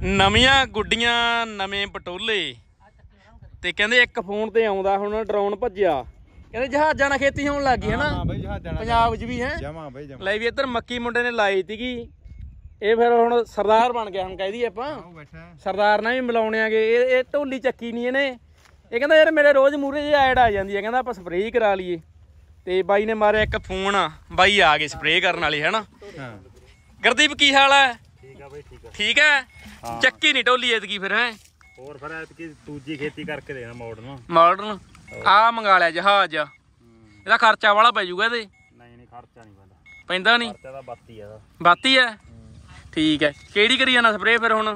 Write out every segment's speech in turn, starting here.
ਨਵੀਆਂ ਗੁੱਡੀਆਂ ਨਵੇਂ ਪਟੋਲੇ ਤੇ ਕਹਿੰਦੇ ਇੱਕ ਫੋਨ ਤੇ ਆਉਂਦਾ ਹੁਣ ਡਰੋਨ ਭੱਜਿਆ ਕਹਿੰਦੇ ਜਹਾਜ਼ਾਂ ਨਾਲ ਖੇਤੀ ਹੋਣ ਲੱਗ ਗਈ ਹੈ ਨਾ ਪੰਜਾਬ 'ਚ ਵੀ ਹੈ ਲੈ ਵੀ ਇੱਧਰ ਮੱਕੀ ਮੁੰਡੇ ਨੇ ਲਾਈ ਸੀਗੀ ਇਹ ਫਿਰ ਹੁਣ ਸਰਦਾਰ ਬਣ ਗਿਆ ਹੁਣ ਕਹਿਦੀ ਆਪਾਂ ਸਰਦਾਰ ਨਾਲ ਵੀ ਮਿਲਾਉਣੇ ਆਗੇ ਇਹ ਢੋਲੀ ਚੱਕੀ ਨਹੀਂ ਇਹਨੇ ਇਹ ਕਹਿੰਦਾ ਯਾਰ ਮੇਰੇ ਰੋਜ਼ ਮੂਹਰੇ ਜਿਹੀ ਐਡ ਆ ਜਾਂਦੀ ਹੈ ਕਹਿੰਦਾ ਆਪਾਂ ਸਪਰੇਅ ਕਰਾ ਲਈਏ ਤੇ ਬਾਈ ਨੇ ਮਾਰਿਆ ਇੱਕ ਫੋਨ ਬਾਈ ਆ ਗਏ ਸਪਰੇਅ ਕਰਨ ਵਾਲੇ ਹੈ ਨਾ ਗੁਰਦੀਪ ਕੀ ਹਾਲ ਹੈ ਠੀਕ ਹੈ ਚੱਕੀ ਨਹੀਂ ਢੋਲੀ ਐਤਕੀ ਫਿਰ ਹੈ ਹੋਰ ਫਿਰ ਐਤਕੀ ਦੂਜੀ ਖੇਤੀ ਕਰਕੇ ਦੇਣਾ ਮਾਡਰਨ ਆ ਮੰਗਾ ਲਿਆ ਜਹਾਜ਼ ਇਹਦਾ ਖਰਚਾ ਵਾਲਾ ਪੈ ਜਾਊਗਾ ਇਹਦੇ ਨਹੀਂ ਖਰਚਾ ਨਹੀਂ ਪੈਂਦਾ ਨਹੀਂ ਖਰਚਾ ਤਾਂ ਬਾਤੀ ਹੈ ਠੀਕ ਹੈ ਕਿਹੜੀ ਕਰੀ ਜਾਣਾ ਸਪਰੇਅ ਫਿਰ ਹੁਣ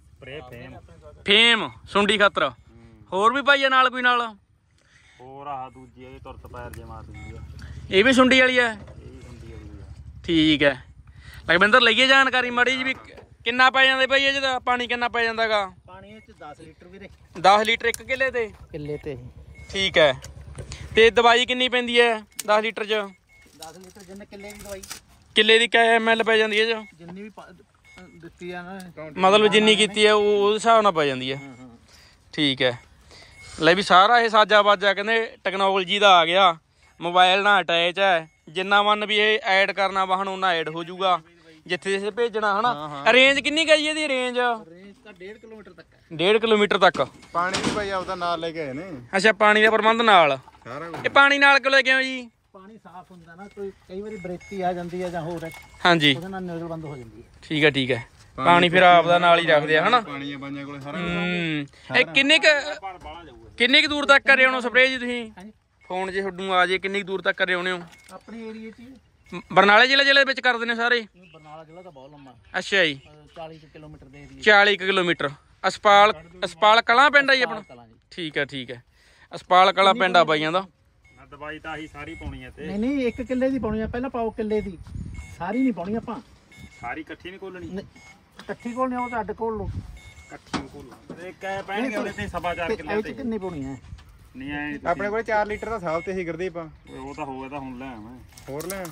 ਫੇਮ ਸੁੰਡੀ ਖਾਤਰ ਹੋਰ ਵੀ ਪਾਈਆ ਨਾਲ ਕੋਈ ਨਾਲ ਹੋਰ ਆਹ ਦੂਜੀ ਇਹ ਤੁਰਤ ਪੈਰ ਜੇ ਮਾਰ ਦਿੰਦੀ ਆ ਇਹ ਵੀ ਸੁੰਡੀ ਵਾਲੀ ਹੈ ਇਹ ਵੀ ਸੁੰਡੀ ਵਾਲੀ ਆ ਠੀਕ ਹੈ ਲਖਵਿੰਦਰ ਲਈਏ ਜਾਣਕਾਰੀ ਮਾੜੀ ਜੀ ਵੀ ਕਿੰਨਾ ਪੈ ਜਾਂਦਾ ਭਾਈ ਇਹ ਜਿਹਦਾ ਪਾਣੀ ਕਿੰਨਾ ਪੈ ਜਾਂਦਾਗਾ ਪਾਣੀ ਇਹ ਚ 10 ਲੀਟਰ ਵੀਰੇ 10 ਲੀਟਰ ਇੱਕ ਕਿੱਲੇ ਤੇ ਠੀਕ ਹੈ ਤੇ ਦਵਾਈ ਕਿੰਨੀ ਪੈਂਦੀ ਹੈ 10 ਲੀਟਰ ਚ 10 ਲੀਟਰ ਜਿੰਨੇ ਕਿੱਲੇ ਦੀ ਦਵਾਈ ਕਿੱਲੇ ਦੀ ਕਿਆ ml ਪੈ ਜਾਂਦੀ ਹੈ ਜੋ ਜਿੰਨੀ ਵੀ ਦਿੱਤੀ ਆ ਨਾ ਮਤਲਬ ਜਿੰਨੀ ਕੀਤੀ ਹੈ ਉਹ ਹਿਸਾਬ ਨਾਲ ਪੈ ਜਾਂਦੀ ਹੈ ਠੀਕ ਹੈ ਲੈ ਵੀ ਸਾਰਾ ਇਹ ਸਾਜਾ ਬਾਜਾ ਕਹਿੰਦੇ ਟੈਕਨੋਲੋਜੀ ਦਾ ਆ ਗਿਆ ਮੋਬਾਈਲ ਨਾਲ ਅਟੈਚ ਹੈ ਜਿੰਨਾ ਮਨ ਵੀ ਇਹ ਐਡ ਕਰਨਾ ਵਾਹਨ ਉਹਨਾਂ ਐਡ ਹੋ ਜਾਊਗਾ ਜਿੱਥੇ ਜਿੱਥੇ ਭੇਜਣਾ ਹਨਾ ਰੇਂਜ ਕਿੰਨੀ ਕਹੀ ਇਹਦੀ ਰੇਂਜ ਤਾਂ 1.5 ਕਿਲੋਮੀਟਰ ਤੱਕ ਹੈ 1.5 ਕਿਲੋਮੀਟਰ ਤੱਕ ਪਾਣੀ ਵੀ ਭਾਈ ਆਪਦਾ ਨਾਲ ਲੈ ਕੇ ਆਏ ਨੇ ਅੱਛਾ ਪਾਣੀ ਦਾ ਪ੍ਰਬੰਧ ਨਾਲ ਸਾਰਾ ਇਹ ਪਾਣੀ ਨਾਲ ਕਿਉਂ ਲੈ ਕੇ ਆਓ ਜੀ ਪਾਣੀ ਸਾਫ਼ ਹੁੰਦਾ ਨਾ ਕੋਈ ਕਈ ਵਾਰੀ ਬਰੇਤੀ ਆ ਜਾਂਦੀ ਹੈ ਜਾਂ ਹੋਰ ਹਾਂਜੀ ਉਹਦੇ ਨਾਲ ਨਿਕਲ ਬੰਦ ਹੋ ਜਾਂਦੀ ਹੈ ਠੀਕ ਹੈ ਪਾਣੀ ਫਿਰ ਆਪਦਾ ਨਾਲ ਹੀ ਰੱਖਦੇ ਆ ਹਨਾ ਪਾਣੀ ਬਾਈਆਂ ਕੋਲੇ ਸਾਰਾ ਇਹ ਕਿੰਨੇ ਕੁ ਦੂਰ ਤੱਕ ਕਰੇ ਹੋਣੋ ਸਪਰੇਅ ਜੀ ਤੁਸੀਂ ਫੋਨ ਜੇ ਤੁਹਾਨੂੰ ਆ ਜੇ ਕਿੰਨੀ ਕੁ ਦੂਰ ਤੱਕ ਕਰੇ ਹੋਣੇ ਹੋ ਆਪਣੇ ਏਰੀਏ 'ਚ ਬਰਨਾਲੇ ਜ਼ਿਲ੍ਹੇ ਵਿੱਚ ਕਰਦੇ ਨੇ ਸਾਰੇ ਬਰਨਾਲਾ ਜ਼ਿਲ੍ਹਾ ਤਾਂ ਬਹੁਤ ਲੰਮਾ ਅੱਛਾ ਜੀ 40 ਕਿਲੋਮੀਟਰ ਦੇ ਏਰੀਏ 40 ਕਿਲੋਮੀਟਰ ਅਸਪਾਲ ਕਲਾਂ ਪਿੰਡ ਆ ਜੀ ਆਪਣਾ ਠੀਕ ਹੈ ਅਸਪਾਲ ਕਲਾਂ ਪਿੰਡ ਆ ਬਾਈਆਂ ਦਾ ਦਵਾਈ ਤਾਂ ਆਹੀ ਸਾਰੀ ਪਾਉਣੀ ਹੈ ਤੇ ਨਹੀਂ 1 ਕਿੱਲੇ ਦੀ ਪਾਉਣੀ ਆ ਪਹਿਲਾਂ ਪਾਓ ਕਿੱਲੇ ਦੀ ਸਾਰੀ ਨਹੀਂ ਪਾਉਣੀ ਆਪਾਂ ਸਾਰੀ ਇਕੱਠੀ ਨਹੀਂ ਕੋਲਣੀ ਇਕੱਠੀ ਕੋਲਣੀ ਉਹ ਤਾਂ ਅੱਡ ਕੋਲ ਲੋ ਇਕੱਠੀ ਕੋਲ ਤੇ ਕਹਿ ਪੈਣਗੇ ਉਹਦੇ ਤੇ 4.5 ਕਿੱਲੇ ਤੇ ਕਿੰਨੀ ਪਾਉਣੀ ਹੈ ਨਹੀਂ ਐ ਆਪਣੇ ਕੋਲੇ 4 ਲੀਟਰ ਦਾ ਸਾਲ ਤੇ ਹੀ ਗੁਰਦੀਪ ਉਹ ਤਾਂ ਹੋਵੇ ਤਾਂ ਹੁਣ ਲੈ ਆਵਾਂ ਹੋਰ ਲੈ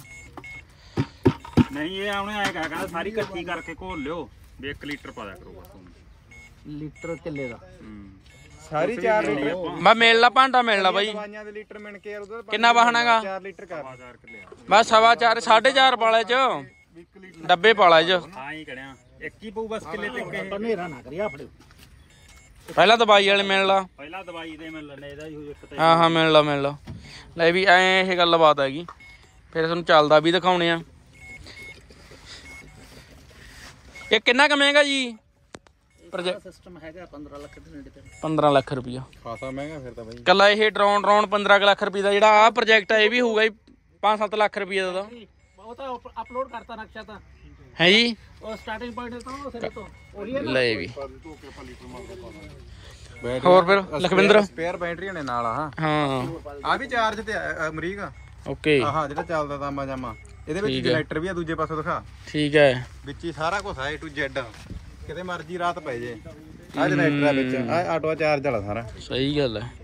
ਨਹੀਂ ਇਹ ਆਉਣੇ ਆਏ ਕਹਿੰਦਾ ਸਾਰੀ ਇਕੱਠੀ ਕਰਕੇ ਘੋਲ ਲਿਓ ਵੀ 1 ਲੀਟਰ ਪਾ ਦਿਆ ਕਰੋ ਬਸ ਲੀਟਰ ਕਿੱਲੇ ਦਾ ਸਾਰੀ 4 ਲੀਟਰ ਬਸ ਮਿਲਣਾ ਭਾਂਡਾ ਮਿਲਣਾ ਬਾਈ ਦਵਾਈਆਂ ਦੇ ਲੀਟਰ ਮਿਣ ਕੇ ਉਹਦਾ ਕਿੰਨਾ ਵਾਹਣਾਗਾ 4 ਲੀਟਰ ਕਰ ਬਸ 4.5 4.5 ਪਾਲੇ ਚ ਡੱਬੇ ਪਾਲਾ ਚ ਹਾਂ ਹੀ ਕੜਿਆ ਇੱਕ ਹੀ ਪਊ ਬਸ ਕਿੱਲੇ ਤੇ ਇੱਕ ਹਨੇਰਾ ਨਾ ਕਰਿਆ ਆਪਣੇ ਪਹਿਲਾਂ ਦਵਾਈ ਵਾਲੇ ਮਿਲ ਲਾ ਪਹਿਲਾਂ ਦਵਾਈ ਦੇ ਮਿਲ ਲੈਣੇ ਇਹਦਾ ਹੀ ਇੱਕ ਤੇ ਹਾਂ ਮਿਲ ਲਾ ਲੈ ਵੀ ਐ ਇਹ ਗੱਲਬਾਤ ਹੈਗੀ ਫਿਰ ਤੁਹਾਨੂੰ ਚੱਲਦਾ ਵੀ ਦਿਖਾਉਣੇ ਆ ਇਹ ਕਿੰਨਾ ਕੁ ਮਹਿੰਗਾ ਜੀ ਸਿਸਟਮ ਹੈਗਾ 15 ਲੱਖ ਦੇ ਨੇੜੇ ਤੇ 15 ਲੱਖ ਰੁਪਇਆ ਖਾਸਾ ਮਹਿੰਗਾ ਫਿਰ ਤਾਂ ਬਾਈ ਕੱਲਾ ਇਹ ਡਰੋਨ 15 ਲੱਖ ਰੁਪਏ ਦਾ ਜਿਹੜਾ ਆਹ ਪ੍ਰੋਜੈਕਟ ਹੈ ਇਹ ਵੀ ਹੋਊਗਾ 5-7 ਲੱਖ ਰੁਪਏ ਦਾ ਉਹ ਤਾਂ ਅਪਲੋਡ ਕਰਤਾ ਨਕਸ਼ਾ ਤਾਂ ਹੈ ਜੀ ਉਹ ਸਟਾਰਟਿੰਗ ਪੁਆਇੰਟ ਤੋਂ ਸਿਰੇ ਤੋਂ ਲੈ ਵੀ ਹੋਰ ਫਿਰ ਲਖਵਿੰਦਰ ਸਪੇਅਰ ਬੈਟਰੀ ਨੇ ਨਾਲ ਹਾਂ ਆ ਵੀ ਚਾਰਜ ਤੇ ਅਮਰੀਕਾ ਓਕੇ ਆਹ ਜਿਹੜਾ ਚੱਲਦਾ ਤਾਮਾ ਜਾਮਾ ਇਹਦੇ ਵਿੱਚ ਜਨਰੇਟਰ ਵੀ ਆ ਦੂਜੇ ਪਾਸੋਂ ਦਿਖਾ ਠੀਕ ਹੈ ਵਿੱਚ ਹੀ ਸਾਰਾ ਕੁਝ ਆ A to Z ਕਿਤੇ ਮਰਜੀ ਰਾਤ ਪੈ ਜੇ ਆ ਜਨਰੇਟਰ ਆ ਵਿੱਚ ਆ ਆਟੋ ਚਾਰਜ ਵਾਲਾ ਸਾਰਾ ਸਹੀ ਗੱਲ ਹੈ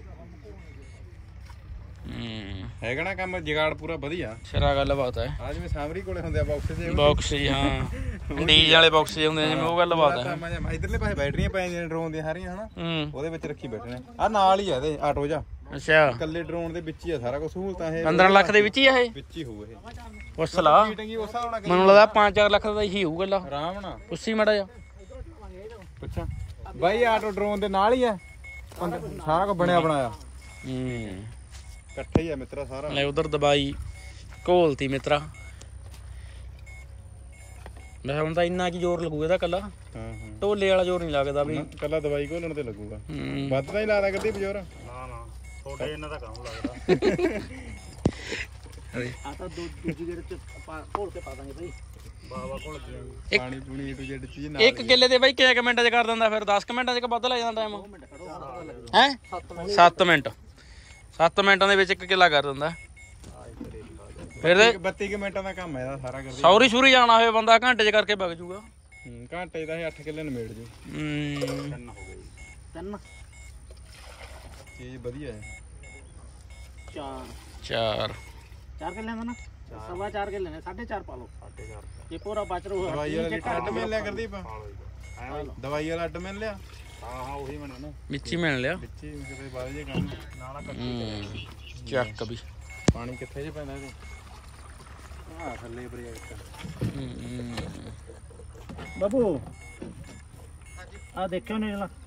ਹੈਗਾ ਨਾ ਕੰਮ ਜਗਾੜ ਪੂਰਾ ਵਧੀਆ ਸਿਰਾ ਗੱਲਬਾਤ ਹੈ ਆ ਜਿਵੇਂ ਸਾਮਰੀ ਕੋਲੇ ਹੁੰਦੇ ਆ ਬਾਕਸ ਜੀ ਹਾਂ ਡੀਜ਼ ਵਾਲੇ ਬਾਕਸ ਜਿਹੇ ਹੁੰਦੇ ਜਿਵੇਂ ਉਹ ਗੱਲਬਾਤ ਹੈ ਇਧਰਲੇ ਪਾਸੇ ਬੈਟਰੀਆਂ ਪੈ ਜਾਂਦੀਆਂ ਡਰੋਨ ਦੀਆਂ ਸਾਰੀਆਂ ਹਨਾ ਉਹਦੇ ਵਿੱਚ ਰੱਖੀ ਬੈਠੇ ਆ ਨਾਲ ਹੀ ਆ ਇਹਦੇ ਆਟੋ ਜਾ ਅੱਛਾ ਇਕੱਲੇ ਡਰੋਨ ਦੇ ਵਿੱਚ ਹੀ ਆ ਸਾਰਾ ਕੁਝ ਸਹੂਲਤਾਂ ਇਹ 15 ਲੱਖ ਦੇ ਵਿੱਚ ਹੀ ਆ ਇਹ ਵਿੱਚ ਹੀ ਹੋਊ ਇਹ ਉਸ ਲਾ ਮੀਟਿੰਗ ਉਸ ਹਿਸਾਬ ਨਾਲ ਮੈਨੂੰ ਲੱਗਦਾ 5-4 ਲੱਖ ਦਾ ਹੀ ਹੋਊ ਗੱਲਾਂ ਆਰਾਮ ਨਾਲ ਪੁੱਛੀ ਮੜਾ ਜਾ ਪੁੱਛਾਂ ਬਾਈ ਆਟੋ ਡਰੋਨ ਦੇ ਨਾਲ ਹੀ ਆ ਸਾਰਾ ਕੁਝ ਬਣਿਆ ਬਣਾਇਆ ਇਕੱਠਾ ਹੀ ਆ ਮਿੱਤਰਾ ਸਾਰਾ ਲੈ ਉਧਰ ਦਵਾਈ ਘੋਲਤੀ ਮਿੱਤਰਾ ਮੈਂ ਹੁਣ ਤਾਂ ਇੰਨਾ ਕੀ ਜ਼ੋਰ ਲੱਗੂ ਇਹਦਾ ਕੱਲਾ ਢੋਲੇ ਵਾਲਾ ਜ਼ੋਰ ਨਹੀਂ ਲੱਗਦਾ ਵੀ ਕੱਲਾ ਦਵਾਈ ਘੋਲਣ ਤੇ ਲੱਗੂਗਾ ਵੱਧ ਤਾਂ ਹੀ ਲਾ ਸਕਦੀ ਬਜ਼ੋਰ ਨਾ ਥੋੜੇ ਇਹਨਾਂ ਦਾ ਕੰਮ ਲੱਗਦਾ ਆ ਤਾਂ ਦੂਜੀ ਗੇੜ ਚ ਘੋਲ ਕੇ ਪਾ ਦਾਂਗੇ ਬਈ ਬਾਵਾ ਘੋਲ ਕੇ ਪਾਣੀ ਪੂਣੀ A to Z ਚੀਜ਼ ਨਾਲ 1 ਕਿੱਲੇ ਦੇ ਬਾਈ ਕਿੰਨੇ ਮਿੰਟਾਂ ਚ ਕਰ ਦਿੰਦਾ ਫਿਰ 10 ਮਿੰਟਾਂ ਚ ਵੱਧ ਲੱਗ ਜਾਂਦਾ ਟਾਈਮ ਹੈ 7 ਮਿੰਟ 7 ਮਿੰਟਾਂ ਦੇ ਵਿੱਚ 1 ਕਿੱਲਾ ਕਰ ਦਿੰਦਾ ਫਿਰ 32 ਮਿੰਟਾਂ ਦਾ ਕੰਮ ਹੈ ਇਹਦਾ ਸਾਰਾ ਕਰਦੇ ਸੌਰੀ ਸੂਰੀ ਜਾਣਾ ਹੋਵੇ ਬੰਦਾ ਘੰਟੇ ਚ ਕਰਕੇ ਵਗ ਜੂਗਾ ਘੰਟੇ ਦਾ 8 ਕਿੱਲੇ ਨਿਬੇੜ ਜੂ 3 ਹੋ ਗਏ 3 ਚੀਜ਼ ਵਧੀਆ ਹੈ 4 ਕਿੱਲੇ ਦਾ ਨਾ 4.5 ਕਿੱਲੇ ਨੇ 4.5 ਪਾ ਲਓ 4.5 ਜੇ ਪੂਰਾ ਬਚ ਰੂ ਦਵਾਈ ਵਾਲੀ ਕੱਢ ਮਿਲਿਆ ਗੁਰਦੀਪ ਦਵਾਈ ਵਾਲਾ ਅੱਡ ਮਿਲ ਲਿਆ ਹਾਂ ਉਹੀ ਬਣਿਆ ਨਾ ਵਿੱਚ ਹੀ ਮਿਲ ਲਿਆ ਵਿੱਚ ਹੀ ਕਿਤੇ ਬਾਹਰ ਜੇ ਕੰਮ ਨਾਲਾ ਚੱਕ ਵੀ ਪਾਣੀ ਕਿੱਥੇ ਜੇ ਪੈਂਦਾ ਇਹਦੇ ਥੱਲੇ ਪ੍ਰੋਜੈਕਟ ਬਾਬੂ ਆ ਦੇਖਿਓ ਨੇ ਜਲਾ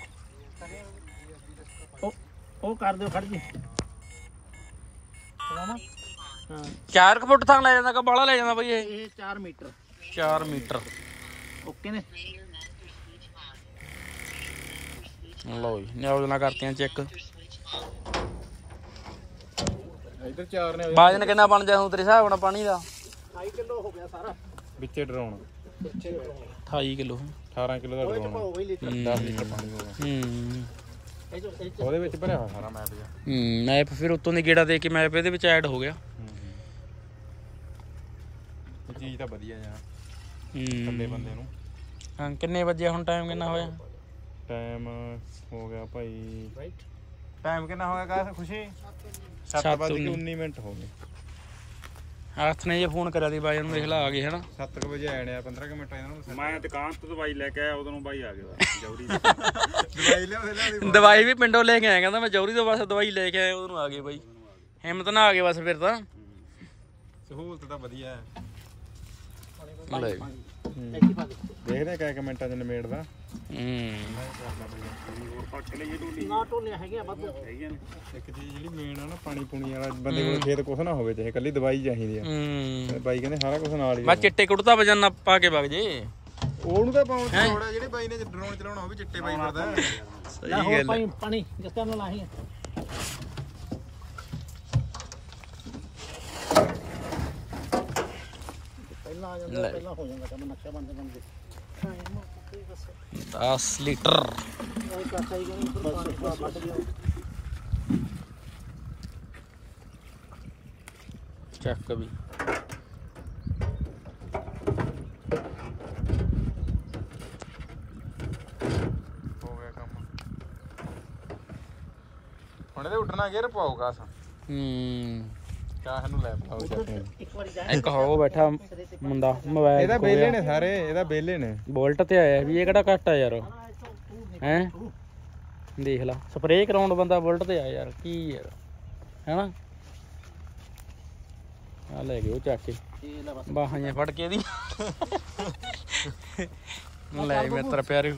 ਉਹ ਕਰ ਦਿਓ ਖੜ ਜੀ ਚਲਾਵਾ ਹਾਂ 4 ਫੁੱਟ ਥਾਂ ਲੈ ਜਾਂਦਾ ਕਿ ਬਾਹਲਾ ਲੈ ਜਾਂਦਾ ਬਈ ਇਹ 4 ਮੀਟਰ 4 ਮੀਟਰ ਓਕੇ ਨੇ ਲਓ ਜੀ ਨਿਆਉ ਕਰਤੀਆਂ ਚੈੱਕ ਇੱਧਰ 4 ਨੇ ਬਾਜਨ ਕਿੰਨਾ ਬਣ ਜਾ ਹੁਣ ਤੇਰੇ ਹਿਸਾਬ ਨਾਲ ਪਾਣੀ ਦਾ 2 ਕਿਲੋ ਹੋ ਗਿਆ ਸਾਰਾ ਵਿੱਚੇ ਡਰਾਉਣ 28 ਕਿਲੋ 18 ਕਿਲੋ ਦਾ ਡਰਾਉਣ 10 ਲੀਟਰ ਪਾਣੀ ਹੋ ਗਿਆ ਉਹਦੇ ਵਿੱਚ ਭਰਿਆ ਹੋਇਆ ਸਾਰਾ ਮੈਪ ਜਿਹਾ ਮੈਪ ਫਿਰ ਉੱਤੋਂ ਦੀ ਗੇੜਾ ਦੇ ਕੇ ਮੈਪ ਇਹਦੇ ਵਿੱਚ ਐਡ ਹੋ ਗਿਆ ਇਹ ਚੀਜ਼ ਤਾਂ ਵਧੀਆ ਯਾਰ ਥੱਲੇ ਬੰਦੇ ਨੂੰ ਹਾਂ ਕਿੰਨੇ ਵਜੇ ਹੁਣ ਟਾਈਮ ਕਿੰਨਾ ਹੋਇਆ ਟਾਈਮ ਹੋ ਗਿਆ ਭਾਈ ਟਾਈਮ ਕਿੰਨਾ ਹੋ ਗਿਆ ਕਾ ਖੁਸ਼ੀ 7:19 ਮਿੰਟ ਹੋ ਗਏ ਹੱਥ ਨੇ ਜੇ ਫੋਨ ਕਰਿਆ ਦੀ ਬਾਈ ਨੂੰ ਦੇਖ ਲਾ ਆ ਗਏ ਹਨਾ 7 ਵਜੇ ਆਣੇ ਆ 15 ਮਿੰਟ ਇਹਨਾਂ ਨੂੰ ਮੈਂ ਦੁਕਾਨ ਤੋਂ ਦਵਾਈ ਲੈ ਕੇ ਆਇਆ ਉਦੋਂ ਬਾਈ ਆ ਗਿਆ ਜੌਰੀ ਦਵਾਈ ਲਿਆ ਦਵਾਈ ਵੀ ਪਿੰਡੋਂ ਲੈ ਕੇ ਆਇਆ ਕਹਿੰਦਾ ਮੈਂ ਜੌਰੀ ਤੋਂ ਬਸ ਦਵਾਈ ਲੈ ਕੇ ਆਇਆ ਉਦੋਂ ਆ ਗਏ ਬਾਈ ਹਿੰਮਤ ਨਾ ਆ ਗਏ ਬਸ ਫਿਰ ਤਾਂ ਸਹੂਲਤ ਤਾਂ ਵਧੀਆ ਹੈ ਦੇਖਦੇ ਆ ਕਿੰਨੇ ਮਿੰਟਾਂ ਚ ਨਿਮੇੜ ਦਾ ਨਾ ਟੋਲੇ ਹੈਗੇ ਆ ਵੱਧ ਹੈਗੇ ਨੇ ਇੱਕ ਚੀਜ਼ ਜਿਹੜੀ ਮੇਨ ਆ ਨਾ ਪਾਣੀ ਪੂਣੀ ਵਾਲਾ ਬੰਦੇ ਕੋਲ ਖੇਤ ਕੁਛ ਨਾ ਹੋਵੇ ਚਾਹੇ ਕੱਲੀ ਦਵਾਈ ਚਾਹੀਦੀ ਆ ਬਾਈ ਕਹਿੰਦੇ ਸਾਰਾ ਕੁਛ ਨਾਲ ਹੀ ਮੈਂ ਚਿੱਟੇ ਕੁੜਤਾ ਵਜਨ ਪਾ ਕੇ ਵਗ ਜੇ ਉਹਨੂੰ ਤਾਂ ਪਾਉਣ ਦੀ ਲੋੜ ਆ ਜਿਹੜੇ ਬਾਈ ਨੇ ਡਰੋਨ ਚਲਾਉਣਾ ਉਹ ਵੀ ਚਿੱਟੇ ਬਾਈ ਫਿਰਦਾ ਸਹੀ ਗੱਲ ਹੈ ਪਾਣੀ ਜਿਸ ਤਰ੍ਹਾਂ ਨਾਲ ਆਹੀ ਪਹਿਲਾਂ ਆ ਜਾਂਦਾ ਪਹਿਲਾਂ ਹੋ ਜਾਂਦਾ ਕੰਮ ਨਕਸ਼ਾ ਬਣ ਜਾਂਦਾ 10 ਲੀਟਰ ਚੱਕ ਵੀ ਹੋ ਗਿਆ ਕੰਮ ਹੁਣ ਇਹਦੇ ਉੱਡਣਾ ਗੇਅਰ ਪਾਓ ਕਾਸ ਕਾਹ ਨੂੰ ਲੈ ਪਾਓ ਚੱਕ ਇੱਕ ਹੋ ਬੈਠਾ ਮੁੰਡਾ ਮੋਬਾਈਲ ਇਹਦਾ ਬੇਲੇ ਨੇ ਸਾਰੇ ਇਹਦਾ ਬੇਲੇ ਨੇ ਬੋਲਟ ਤੇ ਆਇਆ ਵੀ ਇਹ ਕਿਹੜਾ ਘੱਟ ਆ ਯਾਰ ਹੈ ਦੇਖ ਲਾ ਸਪਰੇਅ ਕਰਾਉਣ ਬੰਦਾ ਬੁਲਟ ਤੇ ਆ ਯਾਰ ਕੀ ਯਾਰ ਹੈਨਾ ਆ ਲੈ ਗਏ ਉਹ ਚੱਕ ਕੇ ਬਾਹਾਂ ਜਿਹੀਆਂ ਫੜ ਕੇ ਇਹਦੀ ਲੈ ਮਿੱਤਰ ਪਿਆਰੇ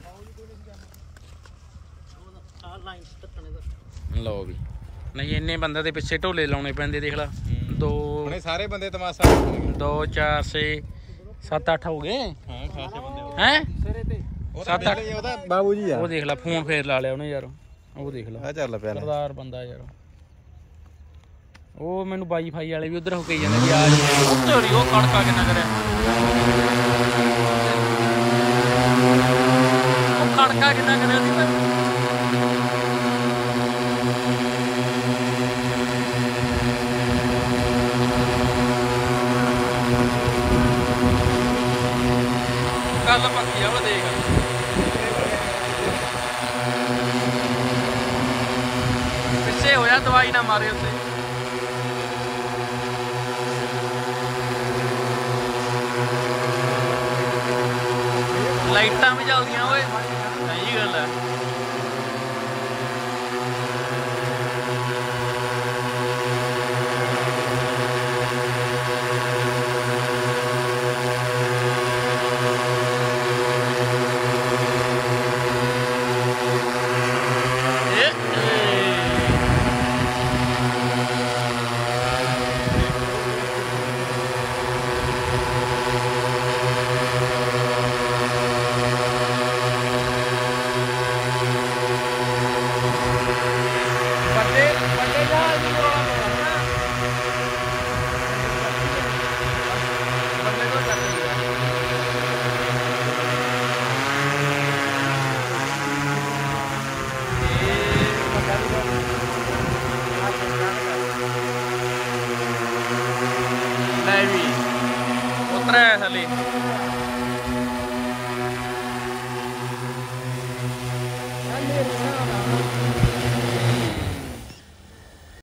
ਲਓ ਵੀ ਨਹੀਂ ਇੰਨੇ ਬੰਦੇ ਦੇ ਪਿੱਛੇ ਢੋਲੇ ਲਾਉਣੇ ਪੈਂਦੇ ਦੇਖ ਲਾ 2 ਹੁਣੇ ਸਾਰੇ ਬੰਦੇ ਤਮਾਸ਼ਾ 2 4 6 7 8 ਹੋ ਗਏ ਹਾਂ ਖਾਸੇ ਬੰਦੇ ਹੈ ਸਿਰੇ ਤੇ 7 8 ਉਹਦਾ ਬਾਬੂ ਜੀ ਆ ਉਹ ਦੇਖ ਲੈ ਫੋਨ ਫੇਰ ਲਾ ਲਿਆ ਉਹਨੇ ਯਾਰ ਉਹ ਦੇਖ ਲੈ ਆ ਚੱਲ ਪਿਆ ਸਰਦਾਰ ਬੰਦਾ ਯਾਰ ਉਹ ਮੈਨੂੰ ਵਾਈਫਾਈ ਵਾਲੇ ਵੀ ਉਧਰ ਹੋ ਕੇ ਜਾਂਦੇ ਵੀ ਆ ਜਾ ਉਹ ਕੜਕਾ ਕਿੰਨਾ ਕਰਿਆ ਉਹ ਕੜਕਾ ਕਿੰਨਾ ਕਰਿਆ ਉਹਦੀ ਗੱਲ ਪੱਕੀ ਆ ਉਹ ਦੇਖ ਪਿੱਛੇ ਹੋਇਆ ਦਵਾਈ ਨਾ ਮਾਰੇ ਉੱਤੇ ਲਾਈਟਾਂ ਵੀ ਚੱਲਦੀਆਂ ਓਏ ਸਹੀ ਗੱਲ ਹੈ ਲੈ ਵੀ ਉਤਰਿਆ ਥੱਲੇ